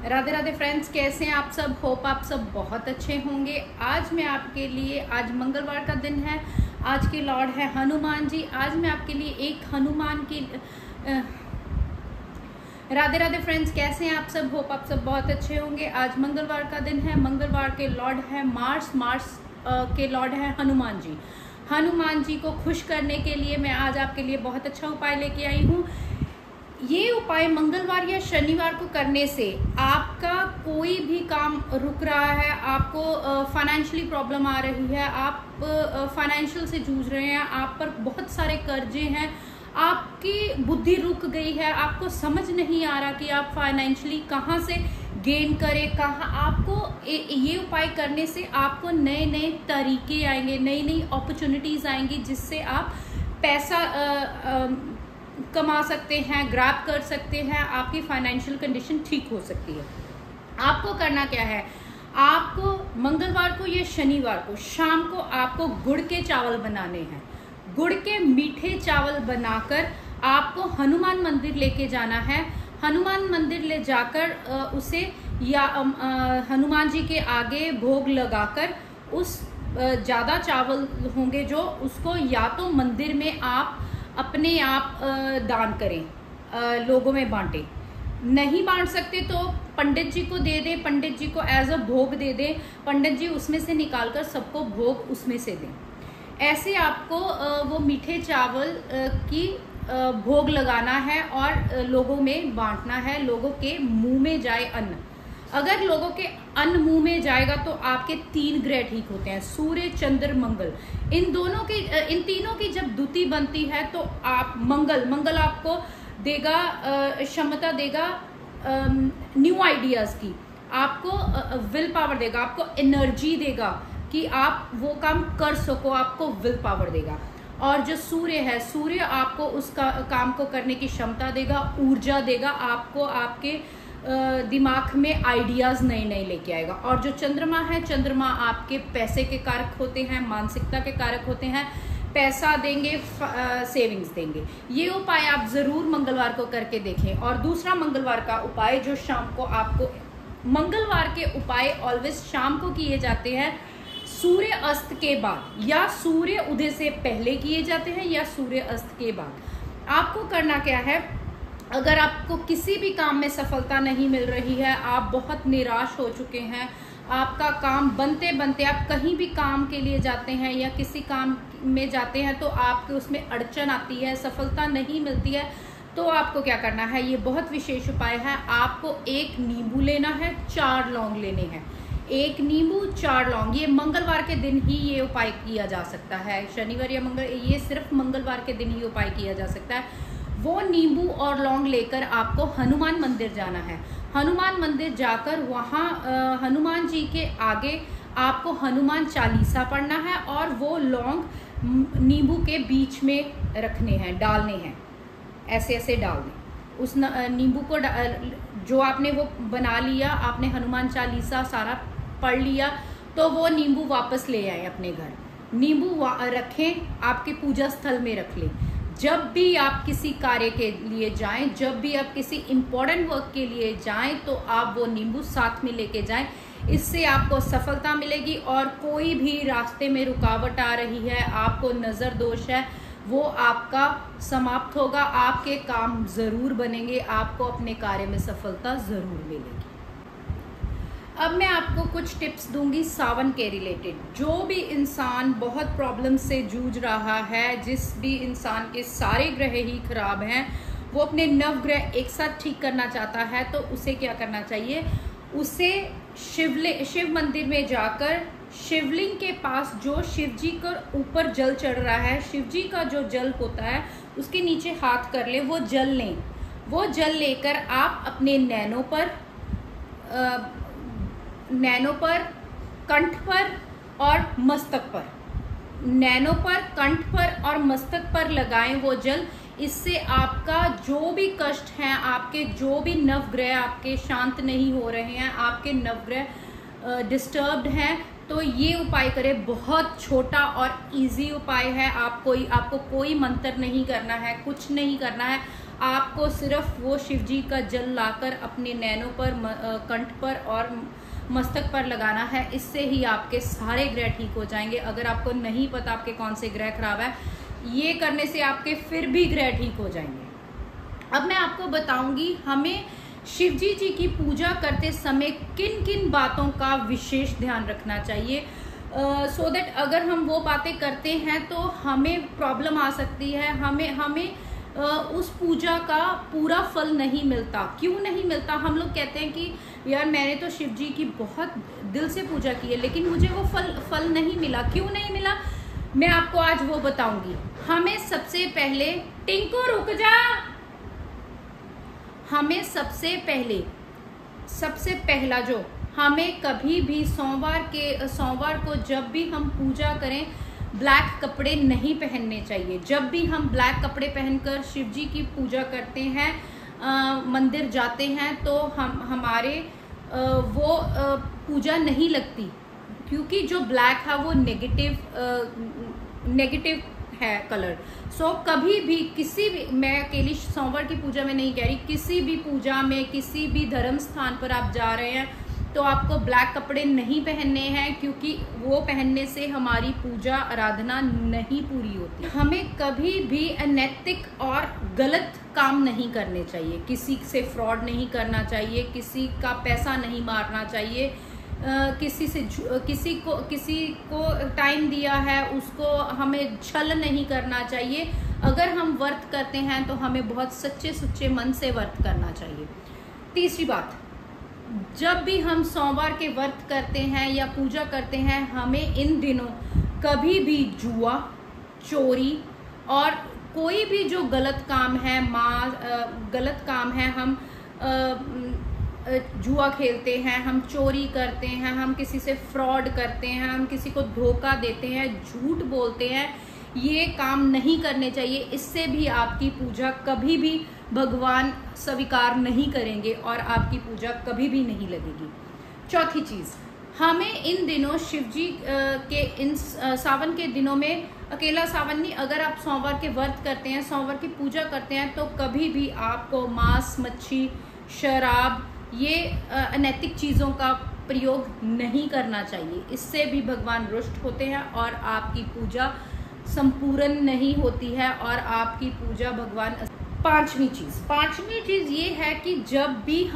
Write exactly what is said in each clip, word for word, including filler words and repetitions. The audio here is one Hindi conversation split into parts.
राधे राधे फ्रेंड्स, कैसे हैं आप सब। होप आप सब बहुत अच्छे होंगे। आज मैं आपके लिए, आज मंगलवार का दिन है, आज के लॉर्ड है हनुमान जी। आज मैं आपके लिए एक हनुमान की राधे राधे फ्रेंड्स, कैसे हैं आप सब। होप आप सब बहुत अच्छे होंगे। आज मंगलवार का दिन है, मंगलवार के लॉर्ड है मार्स, मार्स के लॉर्ड है हनुमान जी। हनुमान जी को खुश करने के लिए मैं आज आपके लिए बहुत अच्छा उपाय लेके आई हूँ। ये उपाय मंगलवार या शनिवार को करने से आपका कोई भी काम रुक रहा है, आपको फाइनेंशियली प्रॉब्लम आ रही है, आप फाइनेंशियल से जूझ रहे हैं, आप पर बहुत सारे कर्जे हैं, आपकी बुद्धि रुक गई है, आपको समझ नहीं आ रहा कि आप फाइनेंशियली कहाँ से गेन करें, कहाँ आपको ये उपाय करने से आपको नए नए तरीके आएंगे, नई नई अपॉर्चुनिटीज आएंगी, जिससे आप पैसा आ, आ, कमा सकते हैं, ग्रैब कर सकते हैं, आपकी फाइनेंशियल कंडीशन ठीक हो सकती है। आपको करना क्या है, आपको मंगलवार को या शनिवार को शाम को आपको गुड़ के चावल बनाने हैं। गुड़ के मीठे चावल बनाकर आपको हनुमान मंदिर लेके जाना है। हनुमान मंदिर ले जाकर उसे या हनुमान जी के आगे भोग लगाकर उस ज़्यादा चावल होंगे जो, उसको या तो मंदिर में आप अपने आप दान करें, लोगों में बांटें। नहीं बांट सकते तो पंडित जी को दे दें, पंडित जी को एज अ भोग दे दें, पंडित जी उसमें से निकालकर सबको भोग उसमें से दें। ऐसे आपको वो मीठे चावल की भोग लगाना है और लोगों में बांटना है, लोगों के मुंह में जाए अन्न। अगर लोगों के अन्न मुंह में जाएगा तो आपके तीन ग्रह ठीक होते हैं, सूर्य चंद्र मंगल। इन दोनों की, इन तीनों की जब दुति बनती है तो आप मंगल मंगल आपको देगा, क्षमता देगा न्यू आइडियाज की, आपको विल पावर देगा, आपको एनर्जी देगा कि आप वो काम कर सको, आपको विल पावर देगा। और जो सूर्य है, सूर्य आपको उस का, काम को करने की क्षमता देगा, ऊर्जा देगा, आपको आपके दिमाग में आइडियाज नए नए लेके आएगा। और जो चंद्रमा है, चंद्रमा आपके पैसे के कारक होते हैं, मानसिकता के कारक होते हैं, पैसा देंगे, सेविंग्स देंगे। ये उपाय आप जरूर मंगलवार को करके देखें। और दूसरा मंगलवार का उपाय जो शाम को आपको, मंगलवार के उपाय ऑलवेज शाम को किए जाते हैं, सूर्य अस्त के बाद, या सूर्य उदय से पहले किए जाते हैं या सूर्य अस्त के बाद। आपको करना क्या है, अगर आपको किसी भी काम में सफलता नहीं मिल रही है, आप बहुत निराश हो चुके हैं, आपका काम बनते बनते आप कहीं भी काम के लिए जाते हैं या किसी काम में जाते हैं तो आपके उसमें अड़चन आती है, सफलता नहीं मिलती है, तो आपको क्या करना है, ये बहुत विशेष उपाय है। आपको एक नींबू लेना है, चार लौंग लेने हैं। एक नींबू, चार लौंग। ये मंगलवार के दिन ही ये उपाय किया जा सकता है, शनिवार या मंगल, ये सिर्फ मंगलवार के दिन ही उपाय किया जा सकता है। वो नींबू और लौंग लेकर आपको हनुमान मंदिर जाना है। हनुमान मंदिर जाकर वहाँ हनुमान जी के आगे आपको हनुमान चालीसा पढ़ना है और वो लौंग नींबू के बीच में रखने हैं, डालने हैं, ऐसे ऐसे डालने। उस नींबू को जो आपने वो बना लिया, आपने हनुमान चालीसा सारा पढ़ लिया, तो वो नींबू वापस ले आए अपने घर। नींबू रखें, आपके पूजा स्थल में रख लें। जब भी आप किसी कार्य के लिए जाएं, जब भी आप किसी इम्पोर्टेंट वर्क के लिए जाएं, तो आप वो नींबू साथ में लेके जाएं। इससे आपको सफलता मिलेगी और कोई भी रास्ते में रुकावट आ रही है, आपको नज़र दोष है, वो आपका समाप्त होगा, आपके काम जरूर बनेंगे, आपको अपने कार्य में सफलता जरूर मिलेगी। अब मैं आपको कुछ टिप्स दूंगी सावन के रिलेटेड। जो भी इंसान बहुत प्रॉब्लम से जूझ रहा है, जिस भी इंसान के सारे ग्रह ही खराब हैं, वो अपने नवग्रह एक साथ ठीक करना चाहता है, तो उसे क्या करना चाहिए, उसे शिवलिंग शिव मंदिर में जाकर शिवलिंग के पास जो शिव जी का ऊपर जल चढ़ रहा है, शिव जी का जो जल होता है उसके नीचे हाथ कर ले, वो जल लें। वो जल लेकर आप अपने नैनों पर आ, नैनों पर, कंठ पर और मस्तक पर, नैनों पर, कंठ पर और मस्तक पर लगाएं वो जल। इससे आपका जो भी कष्ट है, आपके जो भी नवग्रह आपके शांत नहीं हो रहे हैं, आपके नवग्रह डिस्टर्ब्ड हैं तो ये उपाय करें। बहुत छोटा और इजी उपाय है। आप कोई आपको कोई मंत्र नहीं करना है, कुछ नहीं करना है। आपको सिर्फ वो शिव जी का जल लाकर अपने नैनों पर, कंठ पर और मस्तक पर लगाना है। इससे ही आपके सारे ग्रह ठीक हो जाएंगे। अगर आपको नहीं पता आपके कौन से ग्रह खराब है, ये करने से आपके फिर भी ग्रह ठीक हो जाएंगे। अब मैं आपको बताऊंगी हमें शिवजी जी की पूजा करते समय किन किन बातों का विशेष ध्यान रखना चाहिए, सो uh, दैट so अगर हम वो बातें करते हैं तो हमें प्रॉब्लम आ सकती है, हमें हमें uh, उस पूजा का पूरा फल नहीं मिलता। क्यों नहीं मिलता? हम लोग कहते हैं कि यार मैंने तो शिव जी की बहुत दिल से पूजा की है लेकिन मुझे वो फल फल नहीं मिला। क्यों नहीं मिला? मैं आपको आज वो बताऊंगी। हमें सबसे पहले, टिंकू रुक जा, हमें सबसे पहले सबसे पहला जो हमें कभी भी सोमवार के सोमवार को जब भी हम पूजा करें ब्लैक कपड़े नहीं पहनने चाहिए। जब भी हम ब्लैक कपड़े पहनकर शिव जी की पूजा करते हैं, आ, मंदिर जाते हैं तो हम हमारे आ, वो आ, पूजा नहीं लगती, क्योंकि जो ब्लैक है वो नेगेटिव नेगेटिव है कलर। सो so, कभी भी किसी भी, मैं अकेली सोमवार की पूजा में नहीं कह रही, किसी भी पूजा में किसी भी धर्म स्थान पर आप जा रहे हैं तो आपको ब्लैक कपड़े नहीं पहनने हैं, क्योंकि वो पहनने से हमारी पूजा आराधना नहीं पूरी होती। हमें कभी भी अनैतिक और गलत काम नहीं करने चाहिए। किसी से फ्रॉड नहीं करना चाहिए, किसी का पैसा नहीं मारना चाहिए, Uh, किसी से किसी को किसी को टाइम दिया है उसको हमें छल नहीं करना चाहिए। अगर हम व्रत करते हैं तो हमें बहुत सच्चे सुच्चे मन से व्रत करना चाहिए। तीसरी बात, जब भी हम सोमवार के व्रत करते हैं या पूजा करते हैं, हमें इन दिनों कभी भी जुआ, चोरी और कोई भी जो गलत काम है, माँ गलत काम है, हम आ, जुआ खेलते हैं, हम चोरी करते हैं, हम किसी से फ्रॉड करते हैं, हम किसी को धोखा देते हैं, झूठ बोलते हैं, ये काम नहीं करने चाहिए। इससे भी आपकी पूजा कभी भी भगवान स्वीकार नहीं करेंगे और आपकी पूजा कभी भी नहीं लगेगी। चौथी चीज, हमें इन दिनों शिवजी के इन सावन के दिनों में, अकेला सावन नहीं, अगर आप सोमवार के व्रत करते हैं, सोमवार की पूजा करते हैं, तो कभी भी आपको मांस, मच्छी, शराब, ये अनैतिक चीज़ों का प्रयोग नहीं करना चाहिए। इससे भी भगवान रुष्ट होते हैं और आपकी पूजा संपूर्ण नहीं होती है और आपकी पूजा भगवान। पांचवी चीज़ पांचवी चीज़ ये है कि जब भी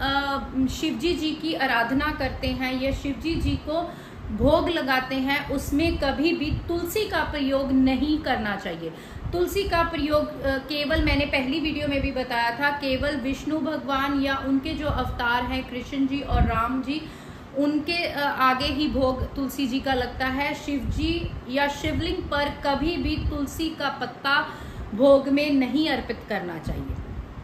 हम शिवजी जी की आराधना करते हैं या शिवजी जी को भोग लगाते हैं, उसमें कभी भी तुलसी का प्रयोग नहीं करना चाहिए। तुलसी का प्रयोग केवल, मैंने पहली वीडियो में भी बताया था, केवल विष्णु भगवान या उनके जो अवतार हैं कृष्ण जी और राम जी, उनके आगे ही भोग तुलसी जी का लगता है। शिव जी या शिवलिंग पर कभी भी तुलसी का पत्ता भोग में नहीं अर्पित करना चाहिए।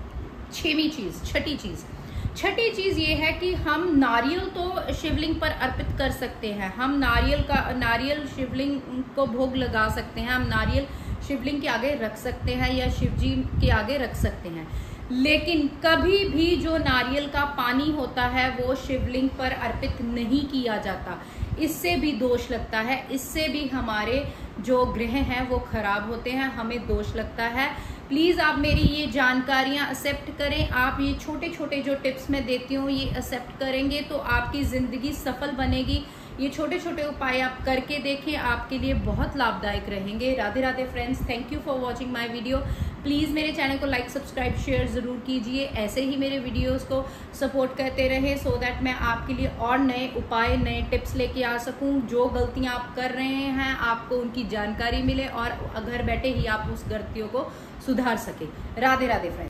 छठवीं चीज छठी चीज छठी चीज ये है कि हम नारियल तो शिवलिंग पर अर्पित कर सकते हैं। हम नारियल का नारियल शिवलिंग को भोग लगा सकते हैं, हम नारियल शिवलिंग के आगे रख सकते हैं या शिव जी के आगे रख सकते हैं, लेकिन कभी भी जो नारियल का पानी होता है वो शिवलिंग पर अर्पित नहीं किया जाता। इससे भी दोष लगता है, इससे भी हमारे जो ग्रह हैं वो खराब होते हैं, हमें दोष लगता है। प्लीज़ आप मेरी ये जानकारियाँ एक्सेप्ट करें। आप ये छोटे छोटे जो टिप्स मैं देती हूँ ये एक्सेप्ट करेंगे तो आपकी ज़िंदगी सफल बनेगी। ये छोटे छोटे उपाय आप करके देखें, आपके लिए बहुत लाभदायक रहेंगे। Radhe Radhe friends, thank you for watching my video. Please मेरे चैनल को लाइक, सब्सक्राइब, शेयर ज़रूर कीजिए। ऐसे ही मेरे वीडियोस को सपोर्ट करते रहे सो दैट मैं आपके लिए और नए उपाय, नए टिप्स लेके आ सकूं। जो गलतियां आप कर रहे हैं आपको उनकी जानकारी मिले और घर बैठे ही आप उस गलतियों को सुधार सके। राधे राधे फ्रेंड्स।